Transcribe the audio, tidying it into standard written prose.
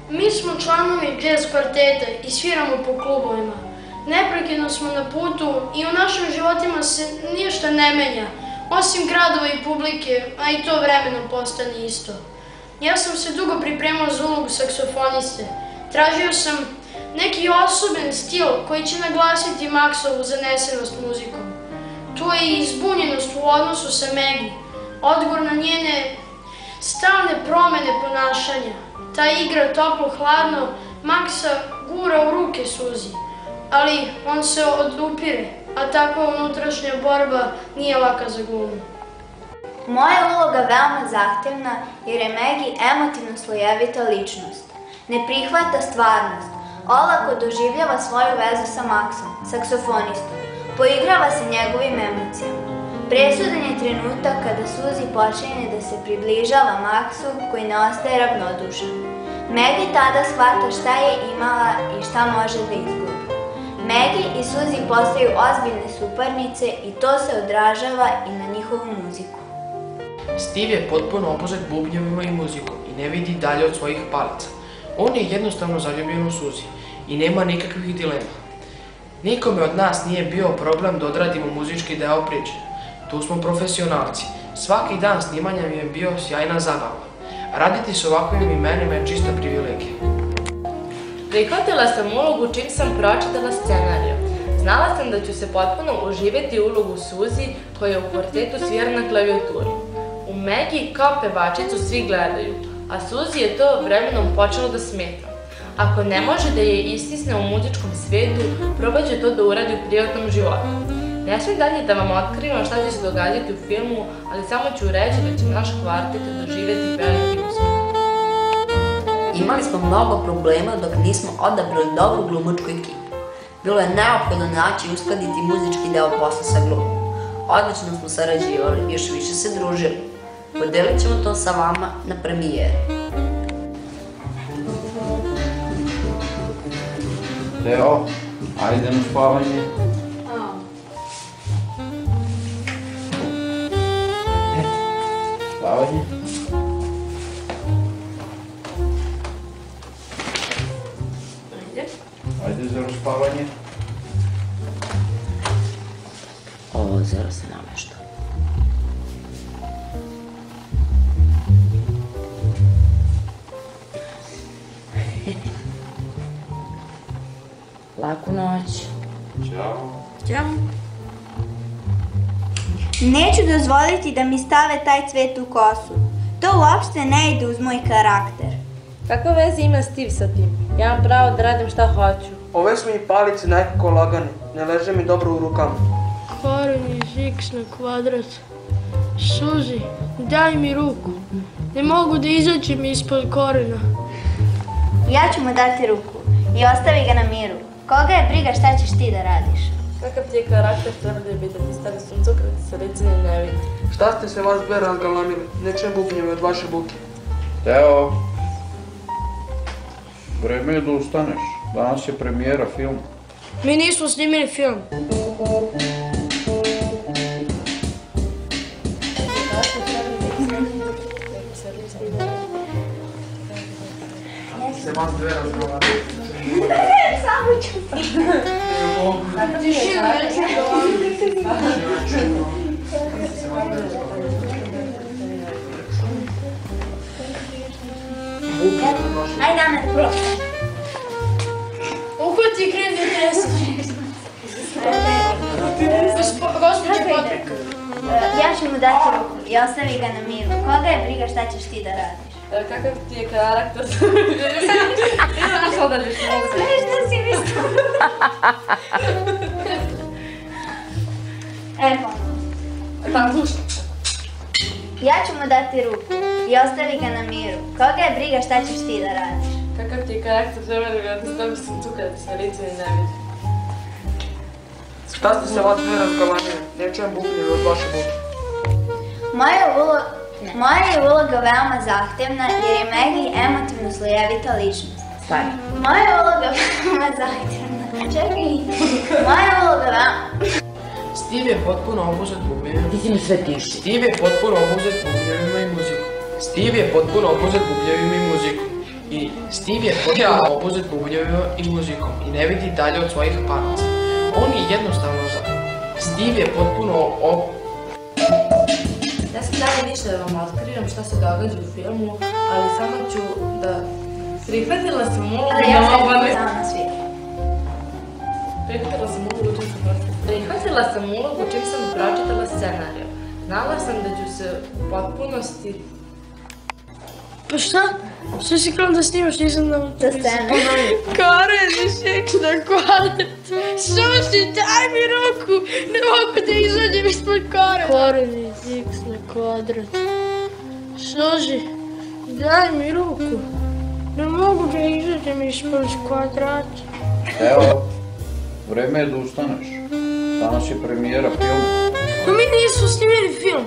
Mi smo članovi jazz kvarteta i sviramo po klubovima. Neprekidno smo na putu i u našim životima se ništa ne menja, osim gradova i publike, a i to vremenom postane isto. Ja sam se dugo pripremao za ulogu saksofoniste. Tražio sam neki osoben stil koji će naglasiti Maksovu zanesenost muzikom. Tu je i zbunjenost u odnosu sa Megi, odgovor na njene stalne promene ponašanja. Ta igra toplo-hladno Maksa gura u ruke Suzi, ali on se odupire, a takva unutrašnja borba nije laka za glumu. Moja uloga veoma zahtevna jer je Megi emotivno slojevita ličnost. Ne prihvata stvarnost, olako doživljava svoju vezu sa Maksom, saksofonistom, poigrava se njegovim emocijama. Presudan je trenutak kada Suzi počinje da se približava Maksu koji ne ostaje ravnodušan. Megi tada shvata šta je imala i šta može da izgubi. Megi i Suzi postaju ozbiljne suparnice i to se odražava i na njihovu muziku. Steve je potpuno opuzet bubnjevima i muzikom i ne vidi dalje od svojih palica. On je jednostavno zaljubljen u Suzi i nema nikakvih dilema. Nikome od nas nije bio problem da odradimo muzički deo priče. Tu smo profesionalci. Svaki dan snimanja mi je bio sjajna zabava. Raditi s ovakvim imenima je čista privilegija. Prihvatila sam ulogu čim sam pročitala scenariju. Znala sam da ću se potpuno uživjeti u ulogu Suzi koja u kvartetu svira na klavijaturi. U Megi kao pevačicu svi gledaju, a Suzi je to vremenom počelo da smeta. Ako ne može da je istisne u muzičkom svijetu, probat će to da uradi u privatnom životu. Ne smijem dalje da vam otkrivam šta će se događati u filmu, ali samo ću reći da će naš kvartet doživjeti veliki uspeh. Imali smo mnogo problema dok nismo odabrali dobru glumačku ekipu. Bilo je neophodno naći i uskladiti muzički deo posla sa glumom. Odlično smo sarađivali i još više se družili. Podelit ćemo to sa vama na premijeri. Teo, ajde na spavanje. Spavanje. Ajde za spavanje. Ovo zero se namešta. Laku noć. Ćao. Ćao. Neću dozvoliti da mi stave taj cvet u kosu. To uopšte ne ide uz moj karakter. Kakva veze ima Steve sa tim? Ja imam pravo da radim šta hoću. Ove su mi palice nekako lagane, ne leže mi dobro u rukama. Koren iz x na kvadrat. Suzi, daj mi ruku. Ne mogu da izađem ispod korena. Ja ću mu dati ruku i ostavi ga na miru. Koga je briga šta ćeš ti da radiš? Kakav ti je karakter, tvrde bi da ti stane suncu kada ti se recine ne vidi. Šta ste se vas dve razgalamili? Ne čujem bubnjeve od vaše buke. Teo, vreme je da ustaneš. Danas je premijera filma. Mi nismo snimili film. Se vas dve razgalamili. Samo ću ti. Ajde, Ana, prošli. Uhvati i kreni da tresa. Gospođe Patrika. Ja ću mu dati ruku i ostavi ga na miru. Koga je briga šta ćeš ti da radiš? Kakav ti je karakter? Znaš da liš mogu se. Nešto si mislila. Evo. Tam slušaj. Ja ću mu dati ruku i ostavi ga na miru. Koga je briga šta ćeš ti da radiš? Kakav ti je karakter, treba da ti stavi suncu kada ti se recine ne vidi. Šta ste se vas dve razgalamili? Ne čujem bubnjeve od vaše buke. Moja je uloga veoma zahtevna jer je Megi emotivno slojevita ličnost. Stari. Moja je uloga veoma zahtevna. Čekaj. Moja je uloga veoma... Steve je potpuno opuzet bubnjevima. Ti si mi sve tiši. Steve je potpuno opuzet bubnjevima i muzikom. Steve je potpuno opuzet bubnjevima i muzikom. I Steve je potpuno opuzet bubnjevima i muzikom i ne vidi dalje od svojih palica. On je jednostavno Steve je potpuno Ne sam dalje ništa da vam otkrivam šta se događa u filmu, ali samo ću da... Prihvatila sam ulogu Ali ja sam sama svira. Prihvatila sam ulogu čim sam pročitala scenariju. Znala sam da ću se u potpunosti... Pa šta? Što si krala da snimaš, nisam da... Za scenu. Koreni seks na kvadrat. Susi, daj mi ruku. Ne mogu da izađem ispod korena. Koreni seks na kvadrat. Susi, daj mi ruku. Ne mogu da izađem ispod kvadrata. Evo, vreme je da ustaneš. Danas je premijera filma. Pa mi nismo snimili film.